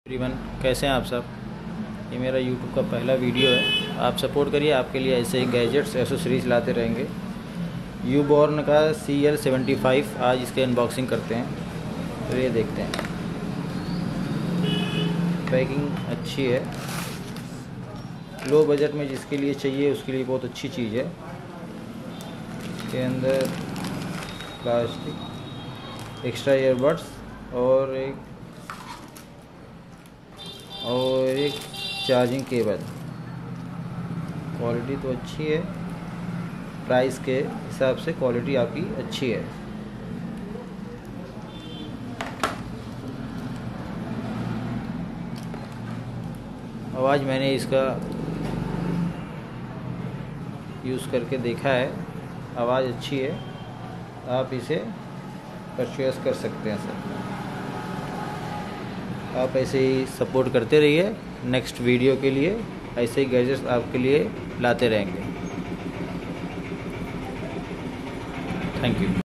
Everyone, कैसे हैं आप सब। ये मेरा यूट्यूब का पहला वीडियो है। आप सपोर्ट करिए, आपके लिए ऐसे ही गैजेट्स एसेसरीज लाते रहेंगे। यूबॉर्न का CL75 आज इसके अनबॉक्सिंग करते हैं। तो ये देखते हैं, पैकिंग अच्छी है। लो बजट में जिसके लिए चाहिए उसके लिए बहुत अच्छी चीज़ है। इसके अंदर प्लास्टिक, एक्स्ट्रा ईयरबड्स और एक चार्जिंग केबल। क्वालिटी तो अच्छी है, प्राइस के हिसाब से क्वालिटी आपकी अच्छी है। आवाज़ मैंने इसका यूज़ करके देखा है, आवाज़ अच्छी है। आप इसे परचेस कर सकते हैं सर। आप ऐसे ही सपोर्ट करते रहिए। नेक्स्ट वीडियो के लिए ऐसे ही गैजेट्स आपके लिए लाते रहेंगे। Thank you.